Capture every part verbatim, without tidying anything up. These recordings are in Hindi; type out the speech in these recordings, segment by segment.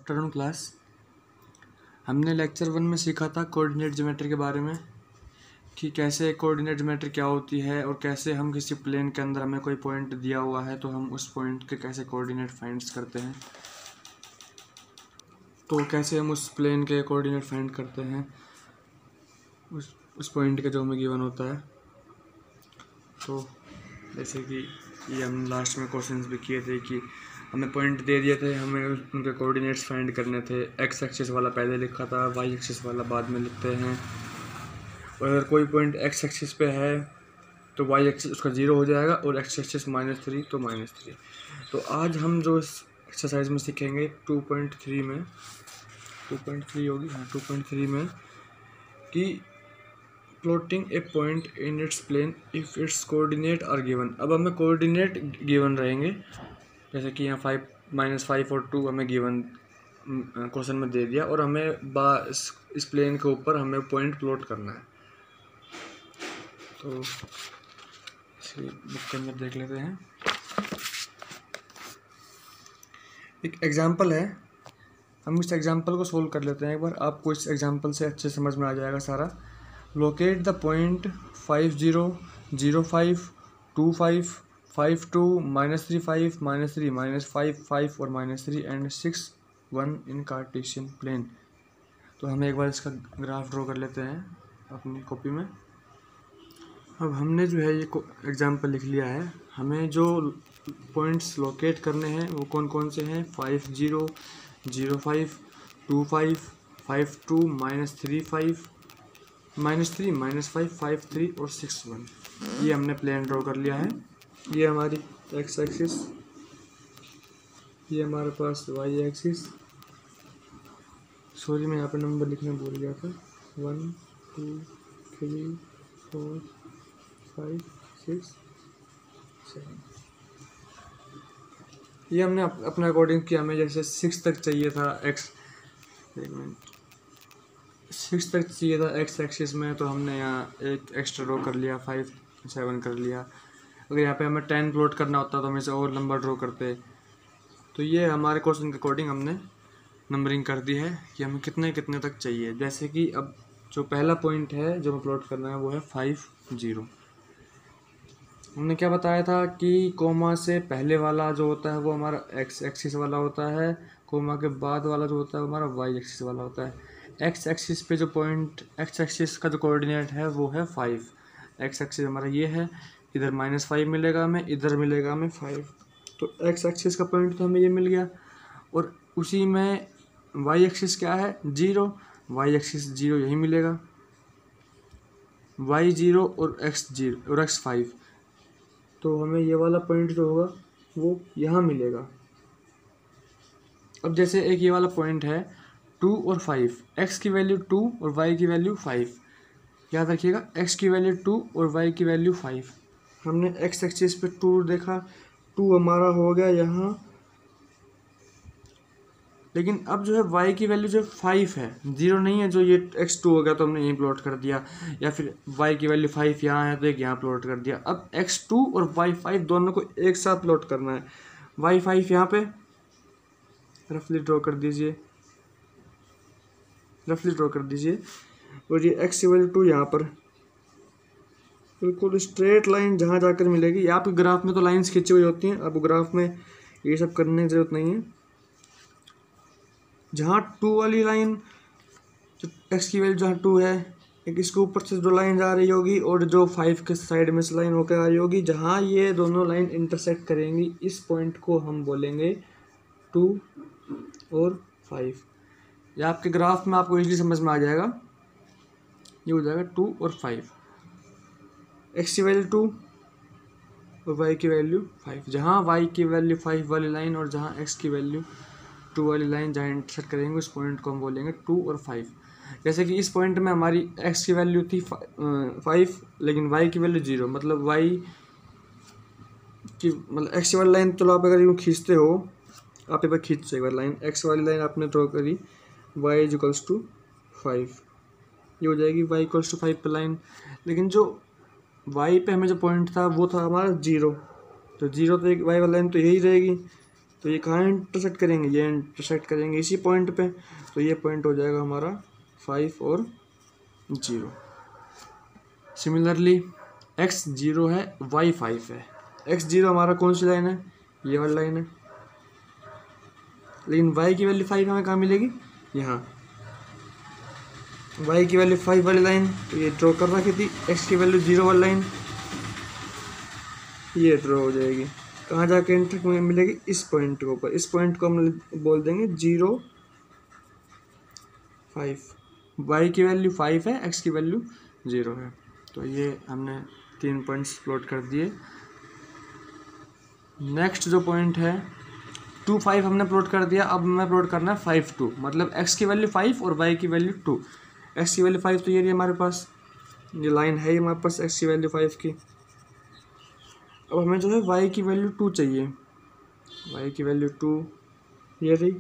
Afternoon class. हमने लेक्चर वन में सीखा था कोऑर्डिनेट ज्योमेट्री के बारे में कि कैसे कोऑर्डिनेट ज्योमेट्री क्या होती है और कैसे हम किसी प्लेन के अंदर हमें कोई पॉइंट दिया हुआ है तो हम उस पॉइंट के कैसे कोऑर्डिनेट फाइंड करते हैं। तो कैसे हम उस प्लेन के कोऑर्डिनेट फाइंड करते हैं उस उस पॉइंट के जो हमें गिवन होता है। तो जैसे कि ये हम लास्ट में क्वेश्चंस भी किए थे कि हमें पॉइंट दे दिए थे, हमें उनके कोऑर्डिनेट्स फाइंड करने थे। एक्स एक्सिस वाला पहले लिखा था, वाई एक्सिस वाला बाद में लिखते हैं। और अगर कोई पॉइंट एक्स एक्सिस पे है तो वाई एक्सिस उसका ज़ीरो हो जाएगा और एक्स एक्सिस माइनस थ्री तो माइनस थ्री। तो आज हम जो इस एक्सरसाइज में सीखेंगे टू पॉइंट थ्री में टू पॉइंट थ्री होगी हाँ टू पॉइंट थ्री में कि plotting a point in its plane if its coordinate are given. अब हमें कोऑर्डिनेट गिवन रहेंगे, जैसे कि यहाँ फाइव माइनस फाइव और टू हमें गिवन क्वेश्चन में दे दिया और हमें बा इस, इस प्लेन के ऊपर हमें पॉइंट प्लॉट करना है। तो इसी बुक के अंदर देख लेते हैं। एक एग्जांपल है, हम इस एग्जांपल को सोल्व कर लेते हैं एक बार। आपको इस एग्जांपल से अच्छे समझ में आ जाएगा सारा। Locate the point five zero zero five two five five two minus three five minus three minus five five और minus three and six one in cartesian plane. तो हम एक बार इसका ग्राफ ड्रॉ कर लेते हैं अपनी कॉपी में। अब हमने जो है ये एग्जांपल लिख लिया है। हमें जो पॉइंट्स लोकेट करने हैं वो कौन कौन से हैं? Five zero zero five two five five two minus three five minus three minus five five three और सिक्स वन। ये हमने प्लेन ड्रॉ कर लिया है। ये हमारी एक्स एक्सिस, ये हमारे पास वाई एक्सिस। सॉरी मैं यहाँ पे नंबर लिखने भूल गया था। One two three four five six seven. ये हमने अपने अकॉर्डिंग किया। हमें जैसे सिक्स तक चाहिए था एक्स एक मिनट सिक्स तक चाहिए था एक्स एक्सिस में, तो हमने यहाँ एक एक्स्ट्रा ड्रॉ कर लिया, फाइव सेवन कर लिया। अगर यहाँ पे हमें टेन प्लॉट करना होता तो हम इसे और नंबर ड्रॉ करते। तो ये हमारे क्वेश्चन के अकॉर्डिंग हमने नंबरिंग कर दी है कि हमें कितने कितने तक चाहिए। जैसे कि अब जो पहला पॉइंट है जो हमें प्लॉट करना है वो है फाइव जीरो। हमने क्या बताया था कि कोमा से पहले वाला जो होता है वो हमारा एक्स एक्सिस वाला होता है, कोमा के बाद वाला जो होता है वो हमारा वाई एक्सिस वाला होता है। एक्स एक्सिस पे जो पॉइंट एक्स एक्सिस का जो कोऑर्डिनेट है वो है फाइव। एक्स एक्सिस हमारा ये है, इधर माइनस फाइव मिलेगा हमें, इधर मिलेगा हमें फाइव। तो एक्स एक्सिस का पॉइंट तो हमें ये मिल गया। और उसी में वाई एक्सिस क्या है? जीरो। वाई एक्सिस जीरो यही मिलेगा, वाई जीरो और एक्स जीरो और एक्स फाइव। तो हमें ये वाला पॉइंट जो होगा वो यहाँ मिलेगा। अब जैसे एक ये वाला पॉइंट है टू और फाइव, एक्स की वैल्यू टू और वाई की वैल्यू फाइव। याद रखिएगा एक्स की वैल्यू टू और वाई की वैल्यू फाइव। हमने एक्स एक्सिस पे टू देखा, टू हमारा हो गया यहाँ। लेकिन अब जो है वाई की वैल्यू जो फाइव है, जीरो नहीं है। जो ये एक्स टू हो गया तो हमने यहीं प्लॉट कर दिया, या फिर वाई की वैल्यू फाइव यहाँ है तो एक यहाँ प्लॉट कर दिया। अब एक्स टू और वाई फाइव दोनों को एक साथ प्लॉट करना है। वाई फाइव यहाँ पे रफली ड्रॉ कर दीजिए रफली ड्रॉ कर दीजिए और ये एक्स की वैल्यू टू यहाँ पर बिल्कुल स्ट्रेट लाइन जहाँ जाकर मिलेगी। आपके ग्राफ में तो लाइंस खींची हुई होती हैं, अब ग्राफ में ये सब करने की जरूरत नहीं है। जहाँ टू वाली लाइन, जो एक्स की वैल्यू जहाँ टू है, एक इसके ऊपर से जो लाइन जा रही होगी और जो फाइव के साइड में से लाइन होकर आ रही होगी, जहाँ ये दोनों लाइन इंटरसेक्ट करेंगी इस पॉइंट को हम बोलेंगे टू और फाइव। या आपके ग्राफ में आपको इजीली समझ में आ जाएगा, ये हो जाएगा टू और फाइव। एक्स की वैल्यू टू और वाई की वैल्यू फाइव। जहाँ वाई की वैल्यू फाइव वाली लाइन और जहाँ एक्स की वैल्यू टू वाली लाइन जहाँ इंटरसेक्ट करेंगे उस पॉइंट को हम बोलेंगे टू और फाइव। जैसे कि इस पॉइंट में हमारी एक्स की वैल्यू थी फाइव लेकिन वाई की वैल्यू जीरो। मतलब वाई की मतलब एक्स वाली लाइन तो आप अगर यूँ खींचते हो, आप एक बार खींच एक बार लाइन, एक्स वाली लाइन आपने ड्रॉ करी, y is equals to five, ये हो जाएगी वाई इक्वल्स टू फाइव पे लाइन। लेकिन जो वाई पे हमें जो पॉइंट था वो था हमारा जीरो, तो जीरो तो एक वाई वाली लाइन तो यही रहेगी। तो ये कहाँ इंटरसेक्ट करेंगे, ये इंटरसेक्ट करेंगे इसी पॉइंट पे, तो ये पॉइंट हो जाएगा हमारा फाइव और जीरो। सिमिलरली एक्स जीरो है, वाई फाइव है। एक्स जीरो हमारा कौन सी लाइन है, ये वाली लाइन है, लेकिन वाई की वैल्यू फाइव हमें कहाँ मिलेगी, यहाँ वाई की वैल्यू फाइव वाली लाइन, तो ये ड्रॉ कर रखी थी। एक्स की वैल्यू जीरो वाली लाइन ये ड्रॉ हो जाएगी, कहाँ जाके इंटर मिलेगी, इस पॉइंट के ऊपर। इस पॉइंट को हम बोल देंगे जीरो फाइव। वाई की वैल्यू फाइव है, एक्स की वैल्यू जीरो है। तो ये हमने तीन पॉइंट्स प्लॉट कर दिए। नेक्स्ट जो पॉइंट है टू फाइव हमने प्लॉट कर दिया। अब हमें प्लॉट करना है फाइव टू, मतलब एक्स की वैल्यू फाइव और वाई की वैल्यू टू। एक्स की वैल्यू फाइव तो ये रही हमारे पास, ये लाइन है हमारे पास एक्स की वैल्यू फाइव की। अब हमें जो है वाई की वैल्यू टू चाहिए। वाई की वैल्यू टू ये रही।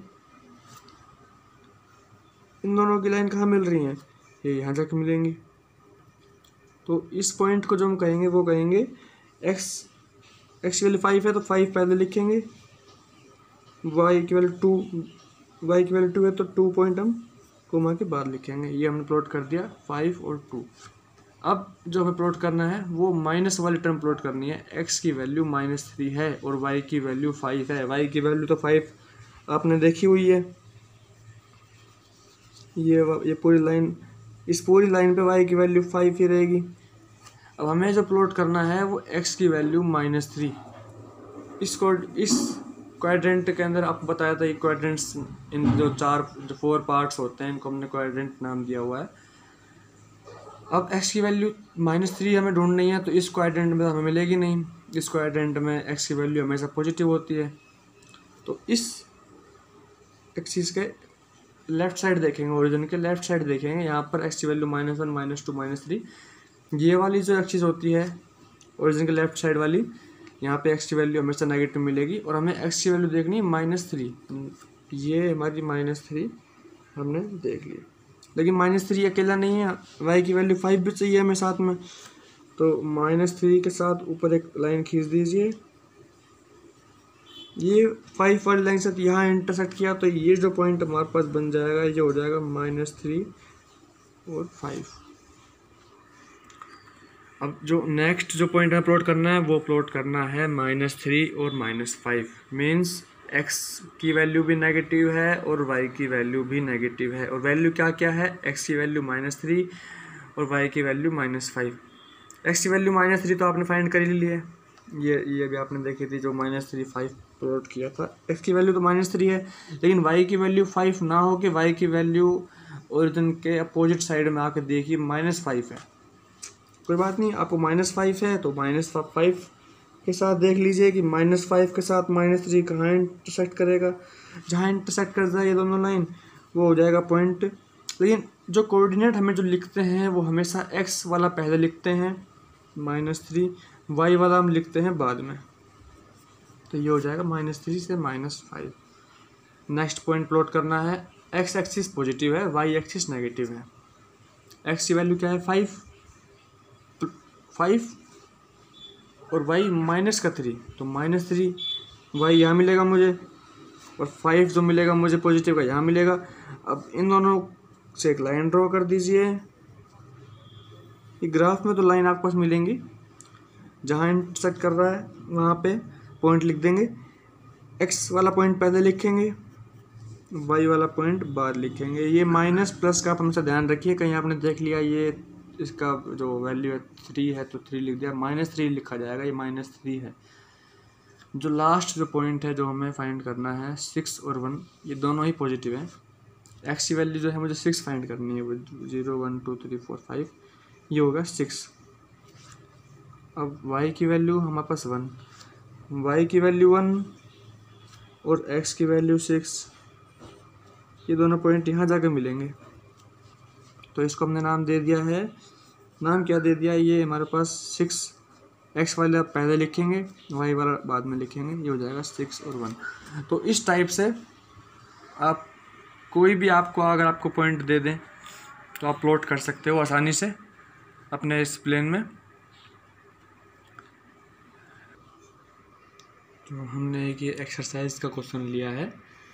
इन दोनों की लाइन कहाँ मिल रही हैं, ये यहाँ जाके मिलेंगी। तो इस पॉइंट को जो हम कहेंगे वो कहेंगे एक्स एक्स की वैल्यू फाइव है तो फाइव पहले लिखेंगे, वाई की वैल्यू टू वाई की वैल्यू टू है तो टू पॉइंट हम कोमा के बाद लिखेंगे। ये हमने प्लॉट कर दिया फाइव और टू। अब जो हमें प्लॉट करना है वो माइनस वाली टर्म प्लॉट करनी है। एक्स की वैल्यू माइनस थ्री है और वाई की वैल्यू फाइव है। वाई की वैल्यू तो फाइव आपने देखी हुई है, ये ये पूरी लाइन, इस पूरी लाइन पे वाई की वैल्यू फाइव ही रहेगी। अब हमें जो प्लॉट करना है वो एक्स की वैल्यू माइनस थ्री। इसको इस क्वाड्रेंट के अंदर आपको बताया था, ये क्वाड्रेंट्स इन जो चार जो फोर पार्ट्स होते हैं इनको हमने क्वाड्रेंट नाम दिया हुआ है। अब एक्स की वैल्यू माइनस थ्री हमें ढूंढनी है, तो इस क्वाड्रेंट में हमें मिलेगी नहीं। इस क्वाड्रेंट में एक्स की वैल्यू हमेशा पॉजिटिव होती है। तो इस एक्सिस के लेफ्ट साइड देखेंगे, ओरिजिन के लेफ्ट साइड देखेंगे, यहाँ पर एक्स की value minus one minus two minus three, ये वाली जो एक्सिस होती है ओरिजिन के लेफ्ट साइड वाली, यहाँ पे एक्स की वैल्यू हमेशा नेगेटिव मिलेगी। और हमें एक्स की वैल्यू देखनी है माइनस थ्री, ये हमारी माइनस थ्री हमने देख ली। लेकिन माइनस थ्री अकेला नहीं है, वाई की वैल्यू फाइव भी चाहिए हमें साथ में। तो माइनस थ्री के साथ ऊपर एक लाइन खींच दीजिए, ये फाइव वाली लाइन से यहाँ इंटरसेक्ट किया, तो ये जो पॉइंट हमारे पास बन जाएगा ये हो जाएगा माइनस थ्री और फाइव। अब जो नेक्स्ट जो पॉइंट हमें प्लॉट करना है वो प्लॉट करना है माइनस थ्री और माइनस फाइव। मीन्स एक्स की वैल्यू भी नेगेटिव है और वाई की वैल्यू भी नेगेटिव है। और वैल्यू क्या क्या है, एक्स की वैल्यू माइनस थ्री और वाई की वैल्यू माइनस फाइव। एक्स की वैल्यू माइनस थ्री तो आपने फाइंड कर ही लिया है, ये ये भी आपने देखी थी जो माइनस थ्री फाइव प्लॉट किया था। एक्स की वैल्यू तो माइनस थ्री है, लेकिन वाई की वैल्यू फाइव ना हो के वाई की वैल्यू ओरिजिन के अपोजिट साइड में आके देखिए माइनस फाइव है। कोई बात नहीं, आपको माइनस फाइव है तो माइनस फाइव के साथ देख लीजिए कि माइनस फाइव के साथ माइनस थ्री कहाँ इंटरसेक्ट करेगा। जहाँ इंटरसेक्ट करता है ये दोनों लाइन वो हो जाएगा पॉइंट। लेकिन जो कोऑर्डिनेट हमें जो लिखते हैं वो हमेशा एक्स वाला पहले लिखते हैं माइनस थ्री, वाई वाला हम लिखते हैं बाद में। तो ये हो जाएगा माइनस थ्री से minus five. Next point plot करना है, एक्स एक्सिस पॉजिटिव है, वाई एक्सिस नेगेटिव है। एक्स की वैल्यू क्या है फाइव फाइव और वाई माइनस का थ्री, तो माइनस थ्री वाई यहाँ मिलेगा मुझे और फाइव जो मिलेगा मुझे पॉजिटिव का यहाँ मिलेगा। अब इन दोनों से एक लाइन ड्रॉ कर दीजिए। ये ग्राफ में तो लाइन आपके पास मिलेंगी, जहाँ इंटरसेक्ट कर रहा है वहाँ पे पॉइंट लिख देंगे। एक्स वाला पॉइंट पहले लिखेंगे, वाई वाला पॉइंट बाद लिखेंगे। ये माइनस प्लस का आप हमेशा ध्यान रखिए, कहीं आपने देख लिया ये इसका जो वैल्यू है थ्री है तो थ्री लिख दिया, माइनस थ्री लिखा जाएगा, ये माइनस थ्री है। जो लास्ट जो पॉइंट है जो हमें फाइंड करना है सिक्स और वन, ये दोनों ही पॉजिटिव है। एक्स की वैल्यू जो है मुझे सिक्स फाइंड करनी है, वो zero one two three four five, ये होगा सिक्स। अब वाई की वैल्यू हमारे पास वन, वाई की वैल्यू वन और एक्स की वैल्यू सिक्स, ये दोनों पॉइंट यहाँ जाकर मिलेंगे। तो इसको हमने नाम दे दिया है, नाम क्या दे दिया, ये हमारे पास सिक्स, एक्स वाला पहले लिखेंगे वाई वाला बाद में लिखेंगे, ये हो जाएगा सिक्स और वन। तो इस टाइप से आप कोई भी आपको अगर आपको पॉइंट दे दें तो आप प्लॉट कर सकते हो आसानी से अपने इस प्लेन में। तो हमने एक ये एक्सरसाइज का क्वेश्चन लिया है,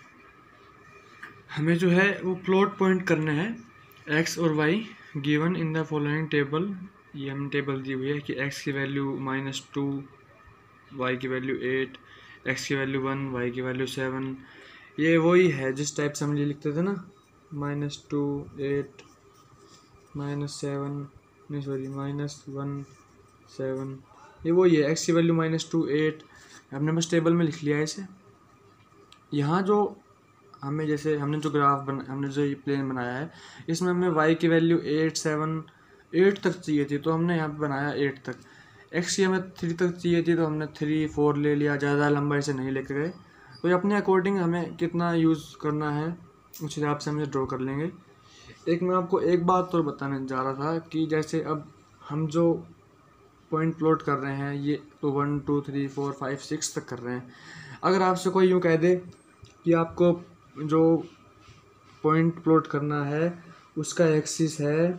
हमें जो है वो प्लॉट पॉइंट करने हैं एक्स और y given in the following table. ये हम टेबल दी हुई है कि एक्स की वैल्यू माइनस टू, वाई की वैल्यू एट, एक्स की वैल्यू वन, वाई की वैल्यू सेवन। ये वही है जिस टाइप से हम ये लिखते थे ना, minus two, eight, minus seven, नहीं सॉरी माइनस वन, सेवन, ये वही है। एक्स की वैल्यू माइनस टू, एट, हमने बस टेबल में लिख लिया है इसे। यहाँ जो हमें जैसे हमने जो ग्राफ बना, हमने जो ये प्लेन बनाया है, इसमें हमें वाई की वैल्यू एट, सेवन, एट तक चाहिए थी, तो हमने यहाँ पे बनाया एट तक। एक्स की हमें थ्री तक चाहिए थी, तो हमने थ्री, फोर ले लिया, ज़्यादा लंबाई से नहीं लेकर गए। तो ये अपने अकॉर्डिंग हमें कितना यूज़ करना है उस हिसाब से हम ड्रॉ कर लेंगे। एक मैं आपको एक बात तो बताने जा रहा था कि जैसे अब हम जो पॉइंट प्लॉट कर रहे हैं ये तो one, two, three, four, five, six तक कर रहे हैं। अगर आपसे कोई यूँ कह दे कि आपको जो पॉइंट प्लॉट करना है उसका एक्सिस है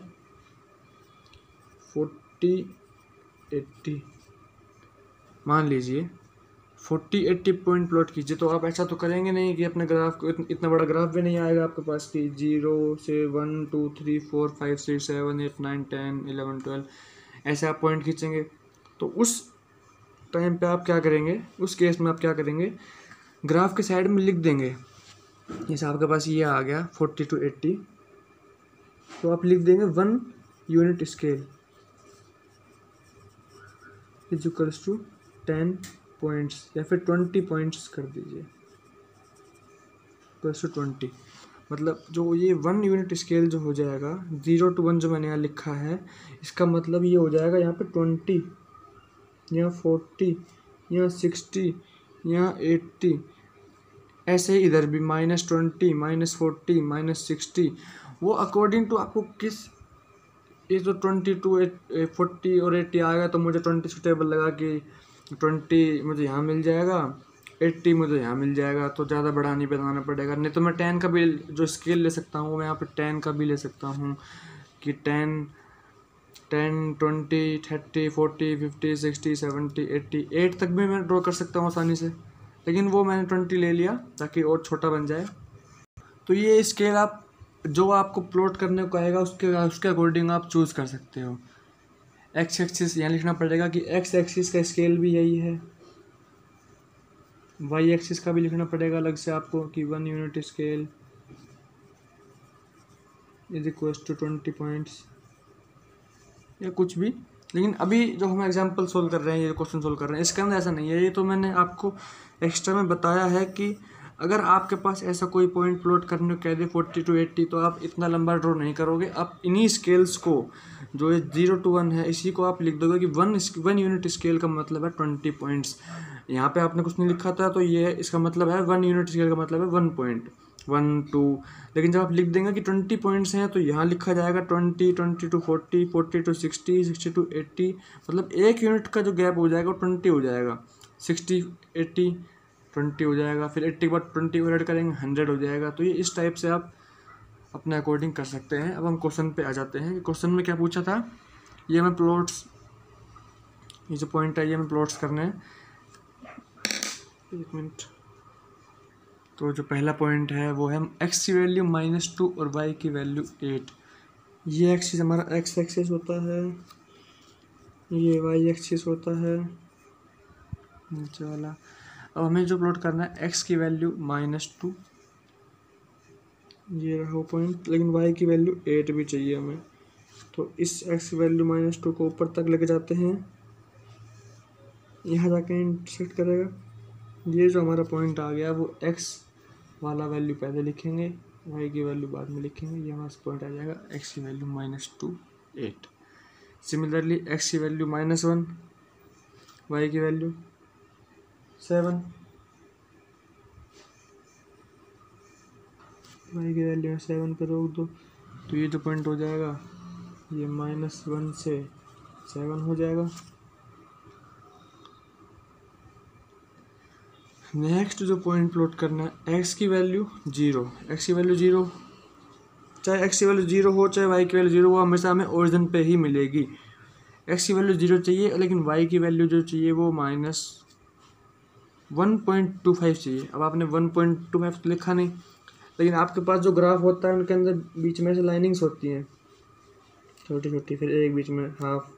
फोर्टी, एट्टी, मान लीजिए फोर्टी, एट्टी पॉइंट प्लॉट कीजिए, तो आप ऐसा तो करेंगे नहीं कि अपने ग्राफ को इतना बड़ा ग्राफ भी नहीं आएगा आपके पास कि जीरो से one, two, three, four, five, six, seven, eight, nine, ten, eleven, twelve ऐसे आप पॉइंट खींचेंगे। तो उस टाइम पे आप क्या करेंगे, उस केस में आप क्या करेंगे, ग्राफ के साइड में लिख देंगे। जैसे आपके पास ये आ गया फोर्टी टू एट्टी, तो आप लिख देंगे one unit scale is equals to ten points, या फिर ट्वेंटी पॉइंट्स कर दीजिए, इक्वल्स टू ट्वेंटी। मतलब जो ये वन यूनिट स्केल जो हो जाएगा, ज़ीरो टू वन जो मैंने यहाँ लिखा है, इसका मतलब ये हो जाएगा यहाँ पे ट्वेंटी, यहाँ फोर्टी, यहाँ सिक्सटी, यहाँ एट्टी, ऐसे ही इधर भी minus twenty, minus forty, minus sixty. वो अकॉर्डिंग टू आपको किस, ये जो ट्वेंटी टू फोर्टी और एट्टी आएगा तो मुझे ट्वेंटी सुटेबल लगा कि ट्वेंटी मुझे यहाँ मिल जाएगा, एट्टी मुझे यहाँ मिल जाएगा, तो ज़्यादा बड़ा नहीं बनाना पड़ेगा। नहीं तो मैं टेन का भी जो स्केल ले सकता हूँ, मैं यहाँ पे टेन का भी ले सकता हूँ कि ten, ten, twenty, thirty, forty, fifty, sixty, seventy, eighty, eight तक भी मैं ड्रॉ कर सकता हूँ आसानी से, लेकिन वो मैंने ट्वेंटी ले लिया ताकि और छोटा बन जाए। तो ये स्केल आप जो आपको प्लॉट करने को कहेगा उसके उसके अकॉर्डिंग आप चूज़ कर सकते हो। एक्स एक्सिस यहाँ लिखना पड़ेगा कि एक्स एक्सिस का स्केल भी यही है, वाई एक्सिस का भी लिखना पड़ेगा अलग से आपको कि one unit scale is equal to twenty points या कुछ भी। लेकिन अभी जो हम एग्जांपल सोल्व कर रहे हैं, ये क्वेश्चन सोल्व कर रहे हैं, इसके अंदर ऐसा नहीं है। ये तो मैंने आपको एक्स्ट्रा में बताया है कि अगर आपके पास ऐसा कोई पॉइंट प्लॉट करने को कह दे फोर्टी टू एट्टी, तो आप इतना लंबा ड्रॉ नहीं करोगे। आप इन्हीं स्केल्स को, जो ये जीरो टू वन है, इसी को आप लिख दोगे कि वन वन यूनिट स्केल का मतलब है ट्वेंटी पॉइंट्स। यहाँ पे आपने कुछ नहीं लिखा था, तो ये इसका मतलब है वन यूनिट स्केल का मतलब है वन पॉइंट, वन, टू। लेकिन जब आप लिख देंगे कि ट्वेंटी पॉइंट्स हैं, तो यहाँ लिखा जाएगा twenty, twenty to forty, forty to sixty, sixty to eighty, मतलब एक यूनिट का जो गैप हो जाएगा वो ट्वेंटी हो जाएगा। सिक्सटी, एट्टी, ट्वेंटी हो जाएगा, फिर एट्टी के बाद ट्वेंटी को ऐड करेंगे, हंड्रेड हो जाएगा। तो ये इस टाइप से आप अपने अकॉर्डिंग कर सकते हैं। अब हम क्वेश्चन पे आ जाते हैं कि क्वेश्चन में क्या पूछा था। ये हमें प्लॉट्स, ये जो पॉइंट है ये हमें प्लॉट्स करने हैं। एक मिनट। तो जो पहला पॉइंट है वो है एक्स की वैल्यू माइनस टू और वाई की वैल्यू एट। ये एक्सिस हमारा एक्स एक्सिस होता है, ये वाई एक्सिस होता है नीचे वाला। अब हमें जो प्लॉट करना है एक्स की वैल्यू माइनस टू, ये रहा पॉइंट, लेकिन वाई की वैल्यू एट भी चाहिए हमें। तो इस एक्स की वैल्यू माइनस टू को ऊपर तक लेके जाते हैं, यहाँ जाके इंटरसेक्ट करेगा। ये जो हमारा पॉइंट आ गया वो एक्स वाला वैल्यू पहले लिखेंगे, वाई की वैल्यू बाद में लिखेंगे। ये हमारा पॉइंट आ जाएगा एक्स की value minus two, eight. Similarly x की वैल्यू माइनस वन, वाई की वैल्यू सेवन, वाई की वैल्यू सेवन पे रोक दो। तो ये जो पॉइंट हो जाएगा ये माइनस वन से सेवन हो जाएगा। नेक्स्ट जो पॉइंट प्लॉट करना है एक्स की वैल्यू जीरो, एक्स की वैल्यू जीरो, चाहे एक्स की वैल्यू जीरो हो चाहे वाई की वैल्यू जीरो, वो हमेशा हमें ओरिजिन पे ही मिलेगी। एक्स की वैल्यू जीरो चाहिए, लेकिन वाई की वैल्यू जो चाहिए वो minus one point two five चाहिए। अब आपने वन पॉइंट टू फाइव तो लिखा नहीं, लेकिन आपके पास जो ग्राफ होता है उनके अंदर बीच में से लाइनिंग्स होती हैं छोटी छोटी, फिर एक बीच में हाफ।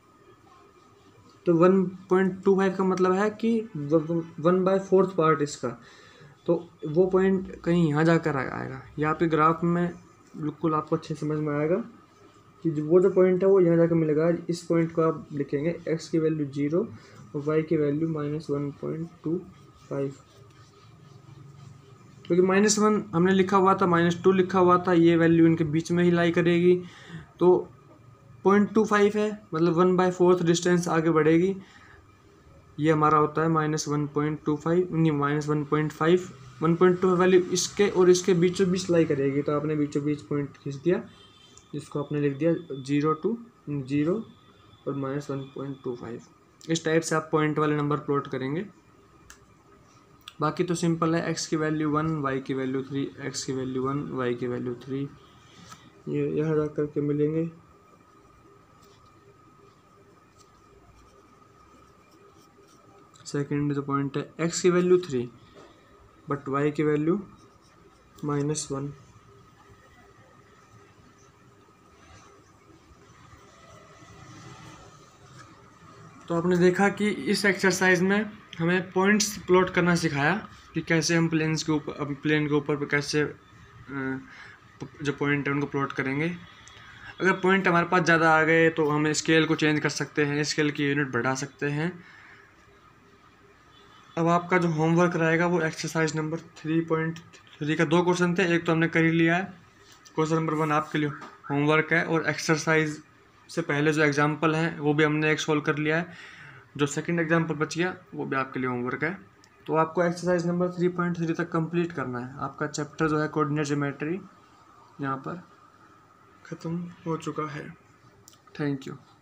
तो वन पॉइंट टू फाइव का मतलब है कि वन बाय फोर्थ पार्ट इसका, तो वो पॉइंट कहीं यहाँ जाकर आएगा। या आपके ग्राफ में बिल्कुल आपको अच्छे समझ में आएगा कि जो वो जो पॉइंट है वो यहाँ जाकर मिलेगा। इस पॉइंट को आप लिखेंगे एक्स की वैल्यू जीरो और वाई की value minus one point two five, क्योंकि माइनस वन हमने लिखा हुआ था, माइनस टू लिखा हुआ था, ये वैल्यू इनके बीच में ही लाई करेगी। तो पॉइंट टू फाइव है, मतलब वन बाय फोर्थ डिस्टेंस आगे बढ़ेगी। ये हमारा होता है minus one point two five, नहीं minus one point five. One point two value इसके और इसके बीचों बीच लाई करेगी, तो आपने बीचों बीच पॉइंट खींच दिया, जिसको आपने लिख दिया जीरो टू जीरो और minus one point two five. इस टाइप से आप पॉइंट वाले नंबर प्लॉट करेंगे। बाकी तो सिंपल है, एक्स की वैल्यू वन, वाई की वैल्यू थ्री, एक्स की वैल्यू वन, वाई की वैल्यू थ्री, ये यहाँ जा करके मिलेंगे। सेकेंड जो पॉइंट है, एक्स की वैल्यू थ्री बट वाई की वैल्यू माइनस वन। तो आपने देखा कि इस एक्सरसाइज में हमें पॉइंट्स प्लॉट करना सिखाया कि कैसे हम प्लेन्स के ऊपर प्लेन के ऊपर कैसे जो पॉइंट है उनको प्लॉट करेंगे। अगर पॉइंट हमारे पास ज़्यादा आ गए तो हम स्केल को चेंज कर सकते हैं, स्केल की यूनिट बढ़ा सकते हैं। अब आपका जो होमवर्क रहेगा वो exercise number three point three का दो क्वेश्चन थे, एक तो हमने कर ही लिया है। क्वेश्चन नंबर वन आपके लिए होमवर्क है, और एक्सरसाइज से पहले जो एग्जाम्पल हैं वो भी हमने एक सोल्व कर लिया है। जो सेकंड एग्जाम्पल बच गया वो भी आपके लिए होमवर्क है। तो आपको exercise number three point three तक कंप्लीट करना है। आपका चैप्टर जो है कोऑर्डिनेट ज्योमेट्री यहाँ पर ख़त्म हो चुका है। Thank you.